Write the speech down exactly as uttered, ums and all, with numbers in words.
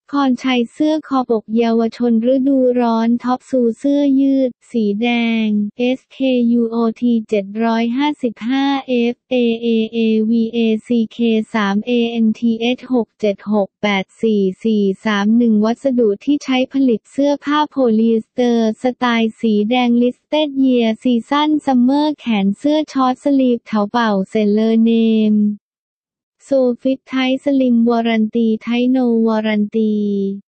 พรชัยเสื้อคอปกเยาวชนฤดูร้อนท็อปซูเสื้อยืดสีแดง เอส เค ยู โอ ที เจ็ดร้อยห้าสิบห้า เอฟ เอ เอ เอ วี เอ ซี เค สาม เอ เอ็น ที เอช หก เจ็ด หก แปด สี่ สี่ สาม หนึ่ง วัสดุที่ใช้ผลิตเสื้อผ้าโพลีเอสเตอร์สไตล์สีแดง Listed Year Season Summer แขนเสื้อช็อตสลีฟเถาเป่าเซเลอร์เนมโซฟิตไทสลิมวอรันตีไทโนวอรันตี